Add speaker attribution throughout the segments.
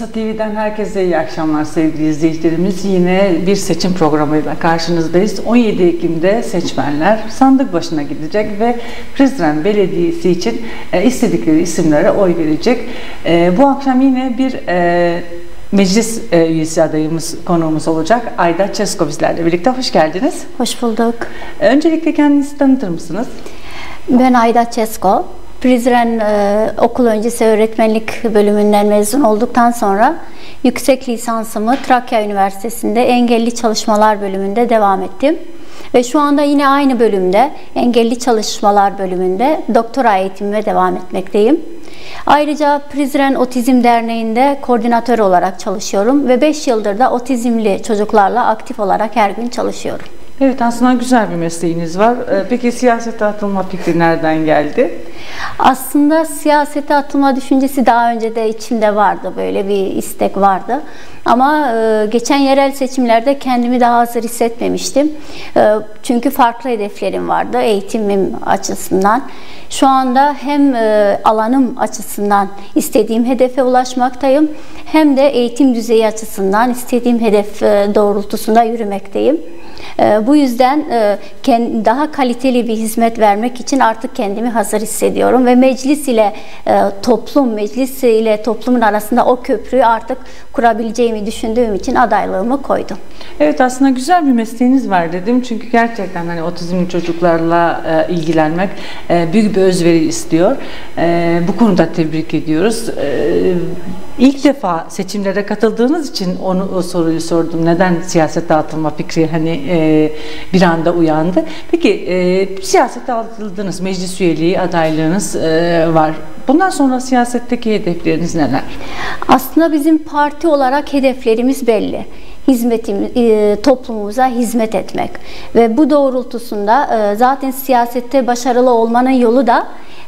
Speaker 1: Bursa TV'den herkese iyi akşamlar sevgili izleyicilerimiz. Yine bir seçim programıyla karşınızdayız. 17 Ekim'de seçmenler sandık başına gidecek ve Prizren Belediyesi için istedikleri isimlere oy verecek. Bu akşam yine bir meclis üyesi adayımız, konuğumuz olacak. Ayda Česko bizlerle birlikte. Hoş geldiniz.
Speaker 2: Hoş bulduk.
Speaker 1: Öncelikle kendinizi tanıtır mısınız?
Speaker 2: Ben Ayda Česko. Prizren okul öncesi öğretmenlik bölümünden mezun olduktan sonra yüksek lisansımı Trakya Üniversitesi'nde engelli çalışmalar bölümünde devam ettim. Ve şu anda yine aynı bölümde, engelli çalışmalar bölümünde doktora eğitimime devam etmekteyim. Ayrıca Prizren Otizm Derneği'nde koordinatör olarak çalışıyorum ve 5 yıldır da otizmli çocuklarla aktif olarak her gün çalışıyorum.
Speaker 1: Evet, aslında güzel bir mesleğiniz var. Peki siyasete atılma fikri nereden geldi?
Speaker 2: Aslında siyasete atılma düşüncesi daha önce de içimde vardı. Böyle bir istek vardı. Ama geçen yerel seçimlerde kendimi daha hazır hissetmemiştim. Çünkü farklı hedeflerim vardı eğitimim açısından. Şu anda hem alanım açısından istediğim hedefe ulaşmaktayım, hem de eğitim düzeyi açısından istediğim hedef doğrultusunda yürümekteyim. Bu yüzden daha kaliteli bir hizmet vermek için artık kendimi hazır hissediyorum ve meclis ile toplumun arasında o köprüyü artık kurabileceğimi düşündüğüm için adaylığımı koydum.
Speaker 1: Evet, aslında güzel bir mesleğiniz var dedim. Çünkü gerçekten hani otizmli çocuklarla ilgilenmek büyük bir özveri istiyor. Bu konuda tebrik ediyoruz. İlk defa seçimlere katıldığınız için o soruyu sordum. Neden siyasete atılma fikri bir anda uyandı? Peki siyasete atıldınız, meclis üyeliği adaylığınız var. Bundan sonra siyasetteki hedefleriniz neler?
Speaker 2: Aslında bizim parti olarak hedeflerimiz belli. Toplumumuza hizmet etmek ve bu doğrultusunda zaten siyasette başarılı olmanın yolu da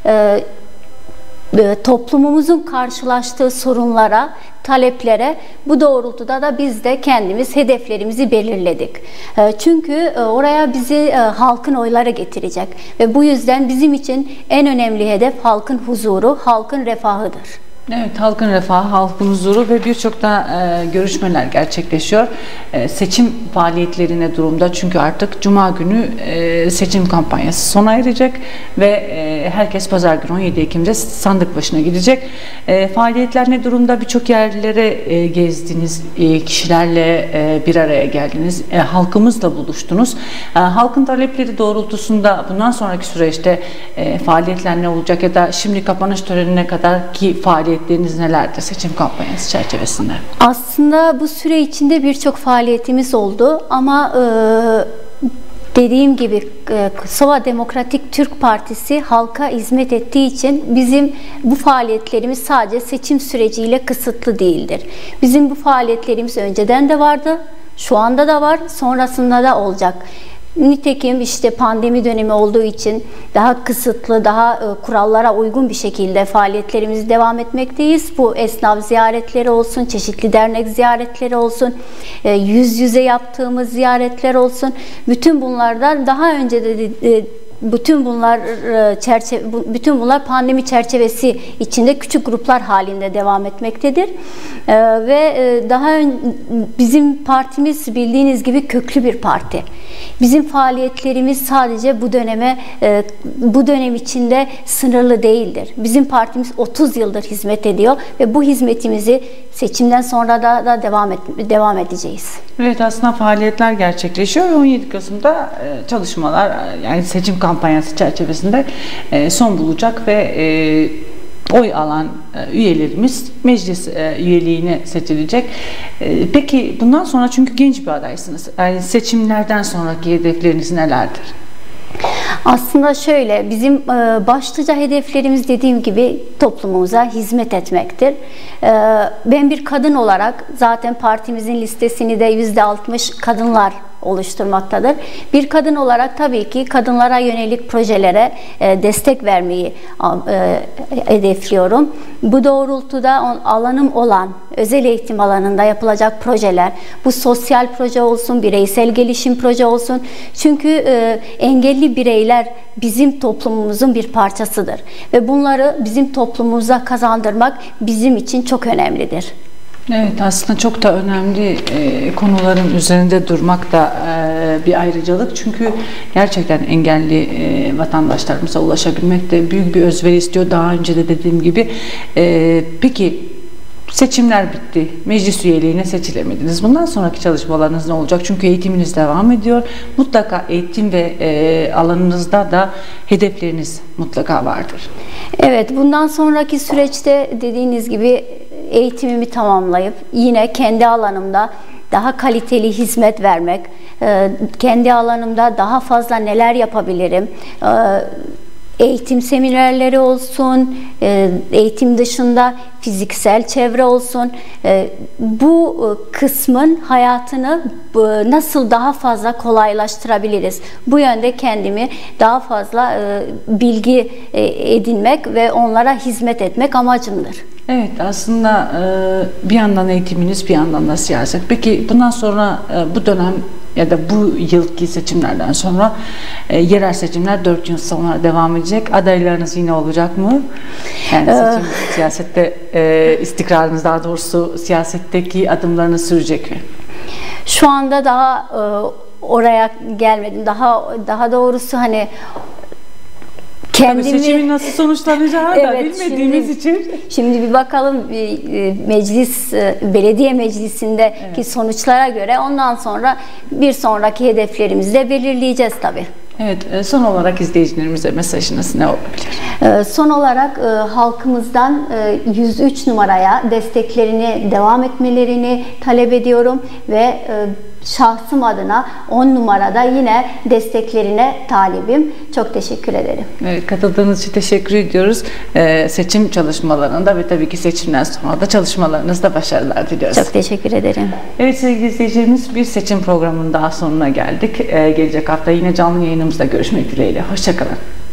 Speaker 2: toplumumuzun karşılaştığı sorunlara, taleplere, bu doğrultuda da biz de kendimiz hedeflerimizi belirledik. Çünkü oraya bizi halkın oyları getirecek ve bu yüzden bizim için en önemli hedef halkın huzuru, halkın refahıdır.
Speaker 1: Evet, halkın refahı, halkın huzuru ve birçok da görüşmeler gerçekleşiyor. Seçim faaliyetlerine durumda, çünkü artık Cuma günü seçim kampanyası sona erecek ve herkes Pazar günü 17 Ekim'de sandık başına gidecek. Faaliyetler ne durumda? Birçok yerlere gezdiniz, kişilerle bir araya geldiniz, halkımızla buluştunuz. Halkın talepleri doğrultusunda bundan sonraki süreçte faaliyetler ne olacak ya da şimdi kapanış törenine kadar ki faaliyetleriniz nelerdir seçim kampanyası çerçevesinde?
Speaker 2: Aslında bu süre içinde birçok faaliyetimiz oldu ama dediğim gibi Sova Demokratik Türk Partisi halka hizmet ettiği için bizim bu faaliyetlerimiz sadece seçim süreciyle kısıtlı değildir. Bizim bu faaliyetlerimiz önceden de vardı, şu anda da var, sonrasında da olacak. Nitekim işte pandemi dönemi olduğu için daha kısıtlı, daha kurallara uygun bir şekilde faaliyetlerimizi devam etmekteyiz. Bu esnaf ziyaretleri olsun, çeşitli dernek ziyaretleri olsun, yüz yüze yaptığımız ziyaretler olsun. Bütün bunlardan daha önce de bütün bunlar pandemi çerçevesi içinde küçük gruplar halinde devam etmektedir. Ve bizim partimiz bildiğiniz gibi köklü bir parti. Bizim faaliyetlerimiz sadece bu dönem içinde sınırlı değildir. Bizim partimiz 30 yıldır hizmet ediyor ve bu hizmetimizi seçimden sonra da devam edeceğiz.
Speaker 1: Evet, aslında faaliyetler gerçekleşiyor ve 17 Kasım'da çalışmalar, yani seçim kampanyası çerçevesinde son bulacak ve oy alan üyelerimiz meclis üyeliğine seçilecek. Peki bundan sonra, çünkü genç bir adaysınız, yani seçimlerden sonraki hedefleriniz nelerdir?
Speaker 2: Aslında şöyle, bizim başlıca hedeflerimiz dediğim gibi toplumumuza hizmet etmektir. Ben bir kadın olarak zaten partimizin listesini de %60 kadınlar oluşturmaktadır. Bir kadın olarak tabii ki kadınlara yönelik projelere destek vermeyi hedefliyorum. Bu doğrultuda alanım olan özel eğitim alanında yapılacak projeler, bu sosyal proje olsun, bireysel gelişim proje olsun. Çünkü engelli bireyler bizim toplumumuzun bir parçasıdır ve bunları bizim toplumumuza kazandırmak bizim için çok önemlidir.
Speaker 1: Evet, aslında çok da önemli konuların üzerinde durmak da bir ayrıcalık. Çünkü gerçekten engelli vatandaşlarımıza ulaşabilmek de büyük bir özveri istiyor. Daha önce de dediğim gibi. Peki seçimler bitti. Meclis üyeliğine seçilemediniz. Bundan sonraki çalışmalarınız ne olacak? Çünkü eğitiminiz devam ediyor. Mutlaka eğitim ve alanınızda da hedefleriniz mutlaka vardır.
Speaker 2: Evet, bundan sonraki süreçte dediğiniz gibi eğitimimi tamamlayıp yine kendi alanımda daha kaliteli hizmet vermek, kendi alanımda daha fazla neler yapabilirim, eğitim seminerleri olsun, eğitim dışında fiziksel çevre olsun, bu kısmın hayatını nasıl daha fazla kolaylaştırabiliriz? Bu yönde kendimi daha fazla bilgi edinmek ve onlara hizmet etmek amacımdır.
Speaker 1: Evet, aslında bir yandan eğitiminiz, bir yandan da siyaset. Peki bundan sonra bu dönem ya da bu yılki seçimlerden sonra yerel seçimler 4 yıl sonra devam edecek. Adaylarınız yine olacak mı? Yani seçim, siyasette istikrarınız, daha doğrusu siyasetteki adımlarınız sürecek mi?
Speaker 2: Şu anda daha oraya gelmedim. Daha doğrusu hani kendimi...
Speaker 1: Seçimin nasıl sonuçlanacağı da bilmediğimiz için.
Speaker 2: Şimdi bir bakalım meclis, belediye meclisindeki sonuçlara göre ondan sonra bir sonraki hedeflerimizi de belirleyeceğiz tabii.
Speaker 1: Evet, son olarak izleyicilerimize mesajınız ne olabilir?
Speaker 2: Son olarak halkımızdan 103 numaraya desteklerini devam etmelerini talep ediyorum ve şahsım adına 10 numarada yine desteklerine talibim. Çok teşekkür ederim.
Speaker 1: Evet, katıldığınız için teşekkür ediyoruz. Seçim çalışmalarında ve tabii ki seçimden sonra da çalışmalarınızda başarılar diliyoruz.
Speaker 2: Çok teşekkür ederim.
Speaker 1: Evet sevgili izleyicilerimiz, bir seçim programının daha sonuna geldik. Gelecek hafta yine canlı yayınımızda görüşmek dileğiyle. Hoşça kalın.